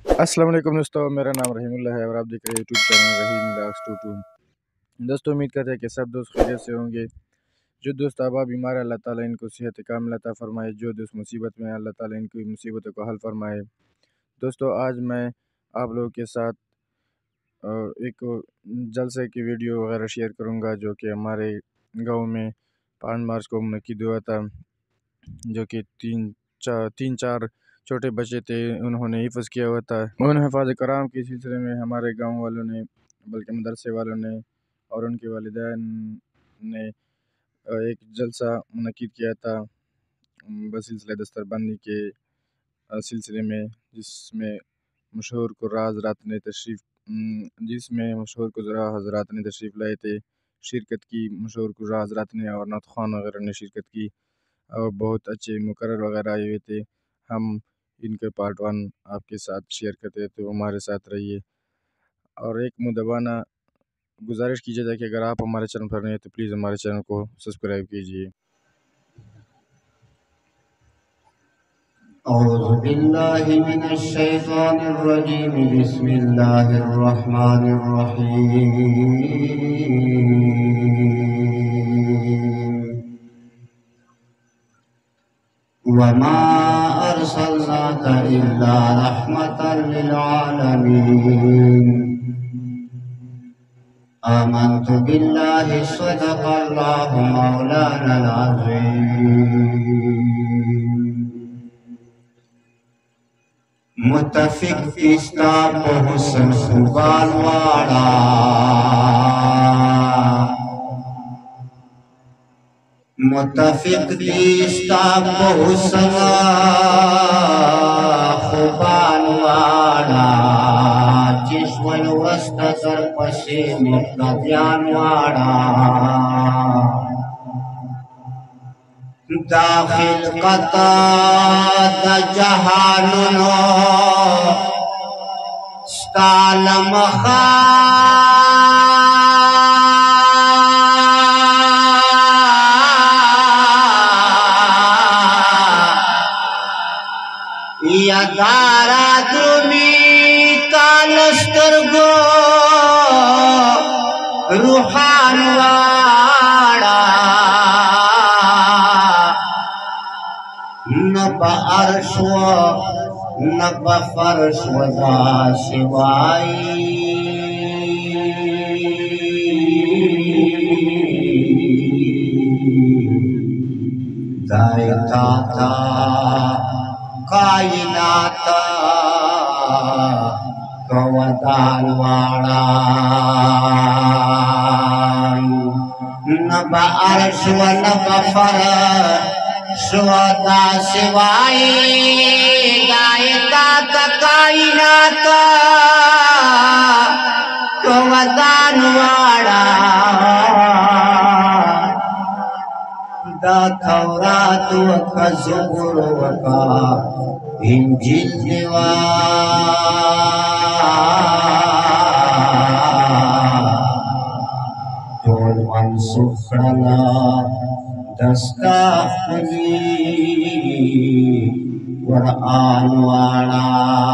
अस्सलाम वालेकुम दोस्तों, मेरा नाम रहीमुल्लाह है और आप देख रहे हैं यूट्यूब चैनल रहीम व्लॉग्स 22। दोस्तों, उम्मीद करते हैं कि सब दोस्त खैरियत से होंगे। जो दोस्त आबा बीमार है, अल्लाह ताला इनको सेहत कामिल अता फरमाए। जो दोस्त मुसीबत में है, अल्लाह ताला इनकी मुसीबतों को हल फरमाए। दोस्तों, आज मैं आप लोगों के साथ एक जलसे की वीडियो वगैरह शेयर करूँगा जो कि हमारे गाँव में 5 मार्च को मुनक्किद हुआ था। जो कि तीन चार छोटे बच्चे थे, उन्होंने हिफ़्ज़ किया हुआ था। उन हिफ़ाज़ कराम के सिलसिले में हमारे गाँव वालों ने, बल्कि मदरसे वालों ने और उनके वालिदैन ने एक जलसा मुनक्किद किया था बसिलसिले दस्तरबंदी के सिलसिले में, जिसमें मशहूर कुज़रा हज़रात ने तशरीफ़ लाए थे, शिरकत की। मशहूर कुज़रा हज़रात ने और नात ख़वान वग़ैरह ने शिरकत की और बहुत अच्छे मुक़र्रर वग़ैरह आए हुए थे। हम इनके पार्ट 1 आपके साथ शेयर करते हैं, तो हमारे साथ रहिए। और एक मुदब्बाना गुज़ारिश की जाए कि अगर आप हमारे चैनल पर नए हैं तो प्लीज़ हमारे चैनल को सब्सक्राइब कीजिए। औज़ु बिल्लाहि मिनश शैतानिर रजीम, बिस्मिल्लाहिर रहमानिर रहीम। वमा अरसलनाका इल्ला रहमतल लिल आलमीन। आमन्तु बिल्लाहि सदक़ल्लाहु मौलानल अज़ीम। मुतफिक किस्ता हुसन खुबाल वाड़ा, मुतफिक किस्ता हुसन खुबाल वाड़ा, जिस्वल वस्त सर पसे मुक्तदियान वाड़ा। दाखिल कता द जहानुनो स्तालम खा या दारा द्रुमी तालस्तर गो रूहान वाड़ा। न बअर्श न बफर्श वदा सिवाई, दायता था कायनात कवदान वाड़ा। न बअर्श न बफर्श वदा सिवाई, दायता था कायनात कवदान वाड़ा। दा तौरात का ज़बूर का इंजील दिवा, तोड़ मनसूख करना दस्ता खुली कुरान वाला।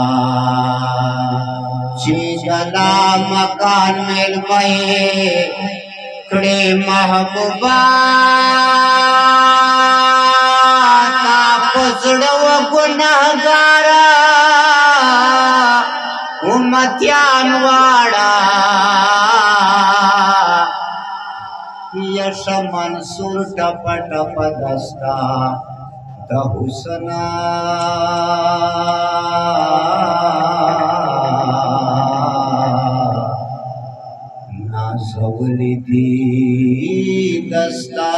चीज़ला मकान में बहे कड़े महबूबा, तापसड़व गुनहगारा उम्मतियान वाड़ा। यश मंसूर टप टप दस्ता द हुसना, नाज़वलिदी दस्ता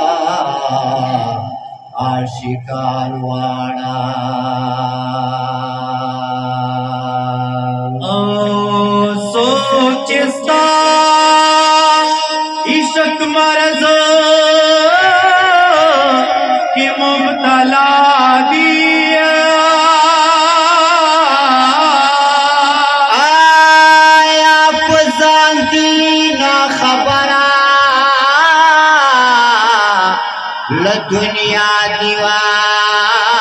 आशिकान वाड़ा। सोचिस्ता इश्क मर्ज़ की मुब्तला दिया, आया फज़ांती ना खबरा ल दुनिया दीवा।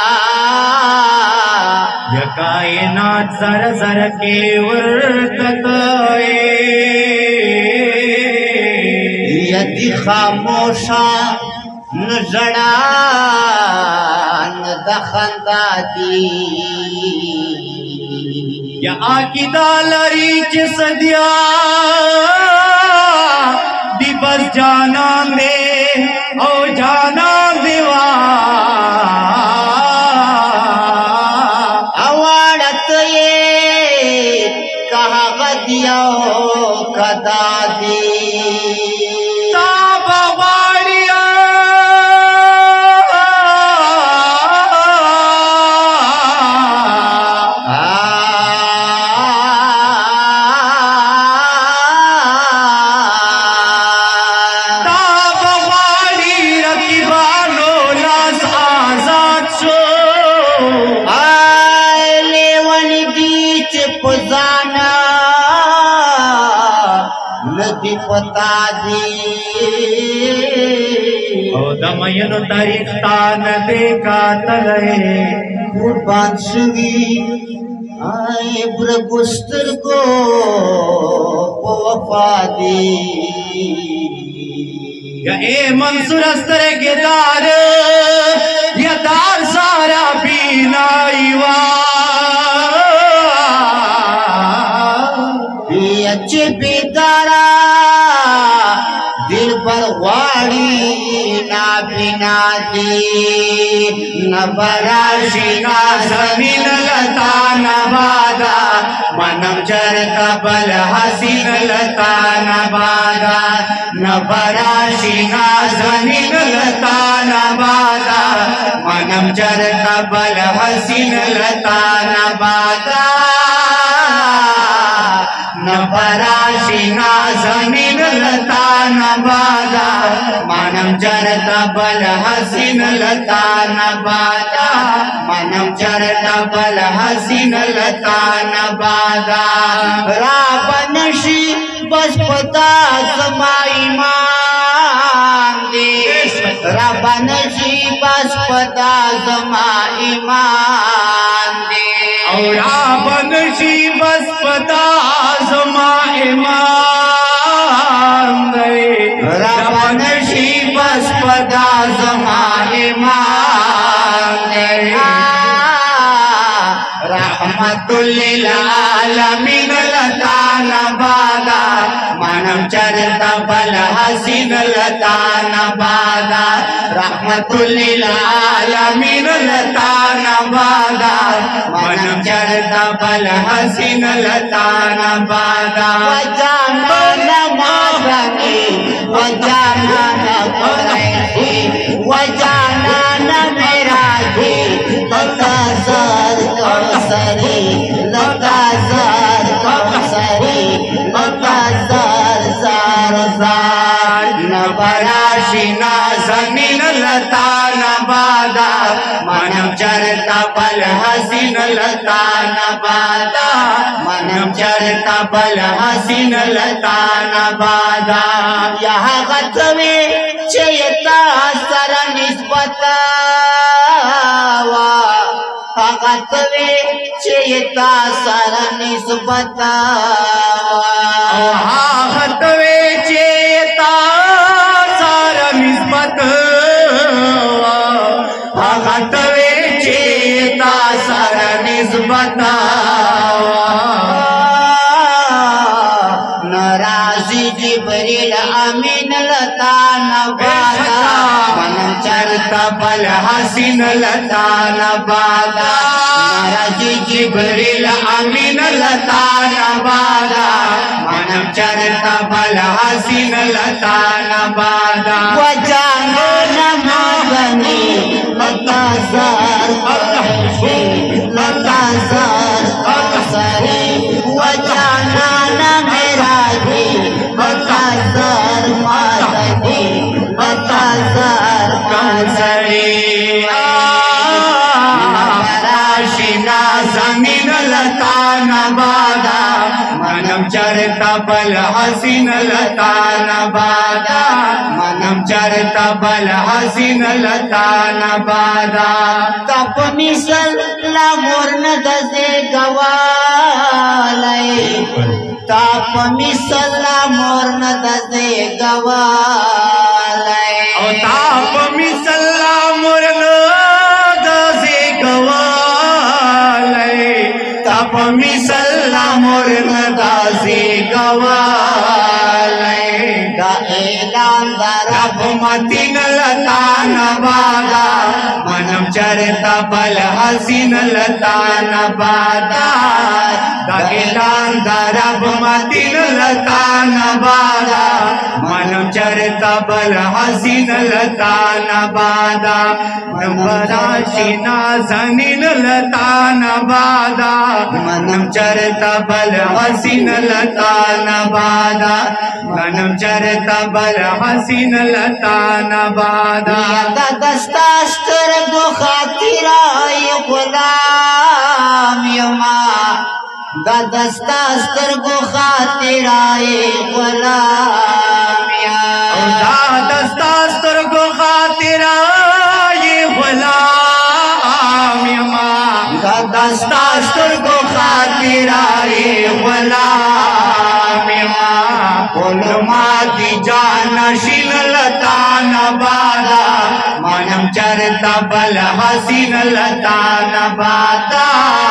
हात जर जर के वर्तत यदि खामोशा न जड़ा न दखंदा दी या आकिदा लरी च सदिया दिबस जाना दे ओ जाना देवा अवाड़त ये कहा गदिया कदा दी पता दी ओ दमयन तारीख्तान देखा तले कुर्बान सुगी आए ब्रगुस्तर को वफा दी या ए मंसूर अस्तर के दार या दार सारा बीनाईवा अच्छे बेदारा दिल पर वाड़ी ना बिना दी न बराशी ना जमीन लता न बादा मनम जर कबल हसीन लता न बादा न बराशी ना जमीन लता न बादा मनम जर कबल हसीन लता न बादा न पराशी ना जमीन लता न बादा मानम जरता बल हसीन लता न बादा मानम जरता बल हसीन लता न बादा रावणशी बस पता समाई मांगे रावणशी बस पता समाई मांगे और रावणशी बस पता रावणशी बस पदा जमाए रहमतुल्लिल आलमीन लता न बादा मानम चरता बल हसीन लता न बादा रहमतुल्लिल आलमीन लता न बादा मानम चरता बल हसीन लता न बादा वजाना नमाज़नी वजाना न कुरैशी वजाना न मेराजी लता ज़र कौसरी लता ज़र कौसरी लता ज़र ज़र ज़र न बराशी न ज़मीन लता न बादा मनम चरता बल हसीन लता न बादा मनम चरता बल हसीन लता न बादा यहाँ गतवे चयता सर निस्बता गतवे चयता सर निस्बता गतवे चयता सर निस्बत गतवे चयता सर निस्बता नाराजी जिब्रील अमीन लता न बादा मनम चरता बल हसीन लता न बादा नाराजी जिब्रील अमीन लता न बादा मनम चरता बल हसीन लता न बादा वजाना नमाज़नी लता ज़र कौसरी लता ज़र कौसरी वजाना न मेराजी लता ज़र माज़नी लता ज़र कौसरी न बराशी न ज़मीन लता न बादा मनम चरता बल हसीन लता नबादा मनम चरता बल हसीन लता नबादा तप मिसला मोरन दसे गवालय ताप मिसला मोरन दसे गवालय ताप मिसला मोरन दसे गवालय ताप मिसला मोरन दसे गवालय गाएलान रब मतीन लता नबादा मनम चरता बल हसीन लता नबादा गाएलान रब मतीन लता नबादा मनम चरता बल हसीन लता नबादा नंबराशिना जनीन लता नबादा मनम चरता बल हसीन लता नबादा मनम चरता बल हसीन लता नबादा दस्तास्तर गो खातिरा गुलाम यमा दस्तास्तर गो खातिरा गुलाम दस्तास्तर गो खातिरा गुलाम यमा दस्तास्तर गो खातिरा गुलाम यमा माती जानशीन लता नबादा मनम चरता बल हसीन लता नबादा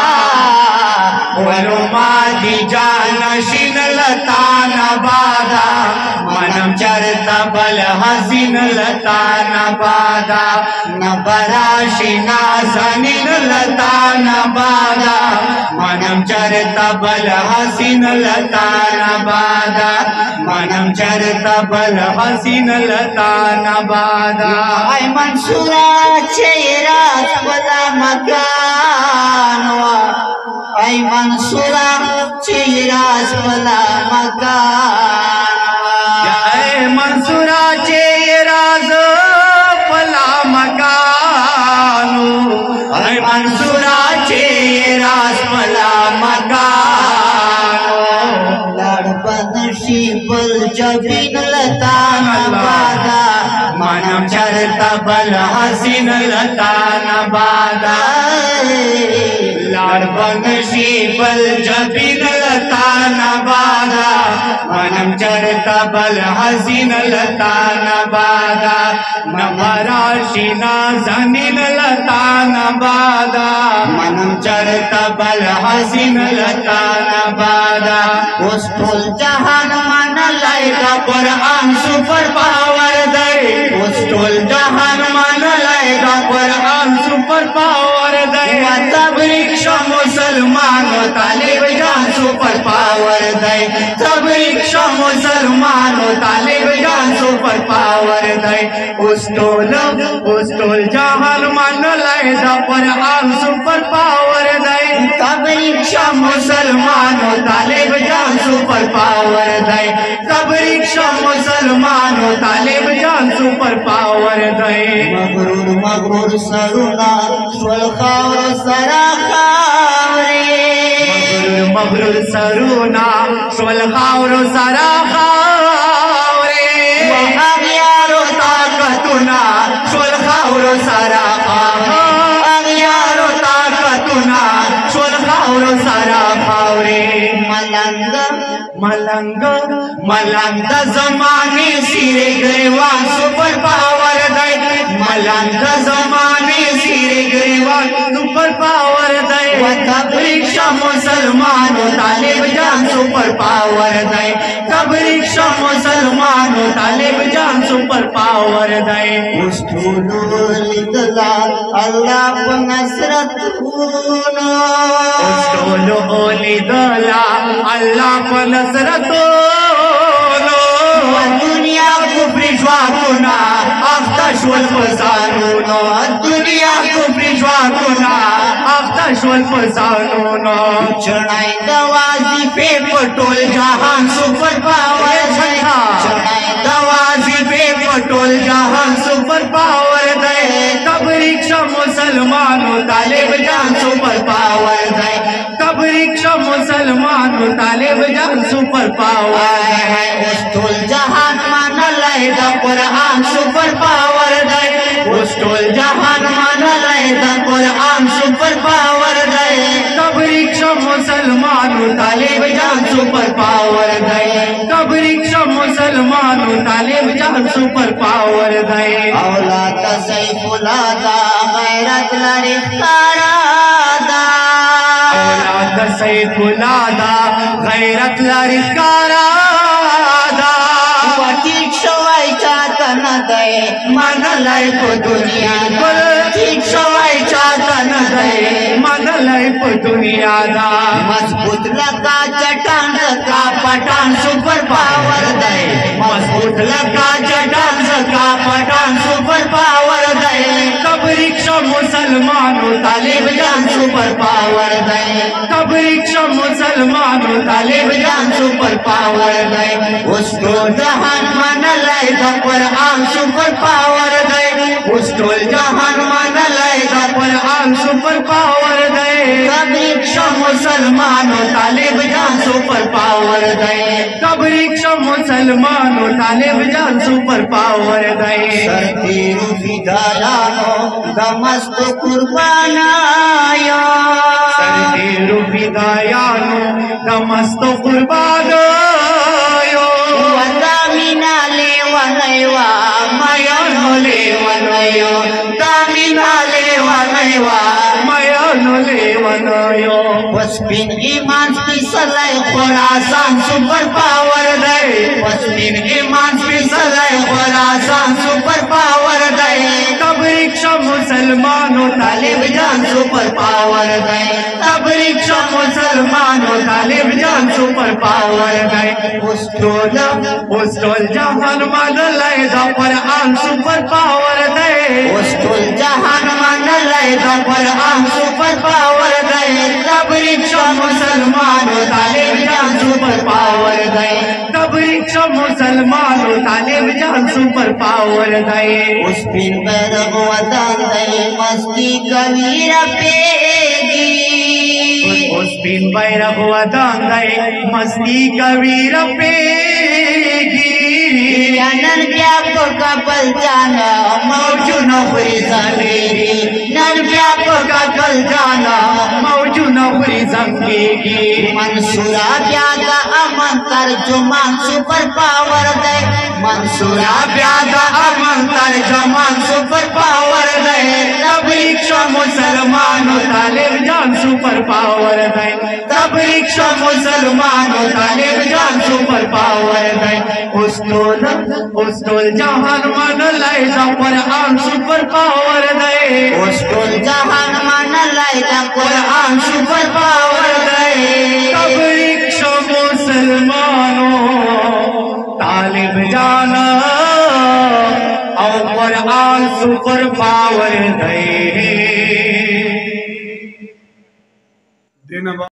माती जानशीन लता नबादा मनम चरता बल हसीन लता नबादा नबराशिना जनीन लता नबादा मनम चरता बल हसीन लता नबादा मनम चरता बल हसीन लता नबादा ay मंसूरा चेहरा बला मकानवा ay मंसूरा चेहरा बला मकानवा ay मंसूरा चेहरा बला मकानो ay मंसूरा चेहरा बला मकानो लड़बनशी बल जबीन लता नबादा मनम चरता बल हसीन लता नबादा लड़बनशी बल जबीन लता नबादा मनम चरता बल हसीन लता नबादा नबराशिना जनीन लता नबादा मनम चरता बल हसीन लता नबादा उस फुल जहान मन लाएगा कुरान सुपर पावर दे उस फुल जहान मन लाएगा कुरान सुपर पावर दे तबरीक मुसलमान तालिब जान सुपर पावर दे तबरीक मुसलमान तालिब जान सुपर पावर दे उस टोल जहान मन लाएगा कुरान सुपर पावर दे तबरीक मुसलमान तालिब जान सुपर पावर दे तबरीक मुसलमान तालिब जान सुपर पावर दे मगरूर मगरूर सरुना सुलखावर सरा खावरे मगरूर सरुना सुलखावर सरा खावरे अगियारो ताकतुना सुलखावर सरा अगियारो ताकतुना सुलखावर सरा खावरे मलंग मलंग मलंग जमाने सिरे ग्रेवान सुपर पावर दे मलंग जमाने सिरे ग्रेवान सुपर पावर दे तबरीक मुसलमान तालिब जान सुपर पावर दे तबरीक मुसलमान तालिब जान सुपर पावर दे लिदला अल्लाह को नसरत लिदला अल्लाह को नसरत दुनिया कुफ्री ज्वाकुना अफ्ताशुल फसानुनो दुनिया कुफ्री ज्वाकुना अफ्ताशुल फसानुनो चढ़ाई दवाजी पे पटोल जहान सुपर पावर चढ़ाई दवाजी पे पटोल जहान सुपर पावर दे तबरीक मुसलमानों तालिब जान सुपर पावर दे तबरीक मुसलमान मुसलमान तालिब जान सुपर पावर है उस्तुल जहान मान लय द कुरान सुपर पावर है उस्तुल जहान मान लय द कुरान सुपर पावर है कबरिक्ष मुसलमान तालिब जान सुपर पावर है कबरिक्ष मुसलमान तालिब जान सुपर पावर है औलाद सैफुलादा गैरत लरिकारादा औलाद सैफुलादा गैरत लरिकारादा ठीक सवायचा तन दय मन लय को दुनिया ठीक सवायचा तन दय मन लय को दुनिया दा मजबूत लगा चटान का पठान सुपर पावर दय मजबूत लगा चटान का पठान सुपर पावर दय कबरिक्ष मुसलमान तालिब जान सुपर पावर दय कबरिक्ष मुसलमान तालिब जान सुपर पावर दय उसको जहान मान लय द कुरान सुपर पावर दय उसको जहान मान लय द कुरान सुपर पावर दय कबरिक्ष मुसलमान तालिब जान सुपर पावर दय कबरिक्ष मुसलमान तालिब जान सुपर पावर दय सरतीरु फिदायानो दमस्त कुर्बानाया सरतीरु फिदायानो दमस्त कुर्बानायो वदामिना लेवनैवा मयनो लेवनयो दामिना लेवनैवा मयनो लेवनयो वस्पिन ईमान पिसलय खुरासान सुपर पावर दय वस्पिन ईमान पिसलय खुरासान सुपर पावर दय कबरिक्ष मुसलमान तालिब जान सुपर पावर दय कबरिक्ष मुसलमान तालिब जान सुपर पावर दय उस्तुल जहान मान लय द कुरान सुपर पावर दय उस्तुल जहान मान लय द कुरान सुपर पावर दय कबरिक्ष मुसलमान तालिब जान सुपर पावर दय कबरिक्ष मुसलमान तालिब जान सुपर पावर दय उस पिन पर वतन दय मस्ती कबीर पेगी उस पिन पर वतन दय मस्ती कबीर पेगी नन व्याप कपल जाना मौजू नौकरी जंगेगी नन व्याप कपल जाना मौजू नौकरी जंगेगी मंसूरा प्यादा अमन तर्जुमान सुपर पावर दय मंसूरा प्यादा अमन तर्जुमान सुपर पावर दय कबरिक्ष मुसलमान तालिब जान सुपर पावर दय कबरिक्ष मुसलमान तालिब जान सुपर पावर दय उस्तुल जहान मान लय द कुरान सुपर पावर दय उस्तुल जहान मान लय द कुरान सुपर पावर दय कबरिक्ष मुसलमानों तालिब जाना और कुरान सुपर पावर दय।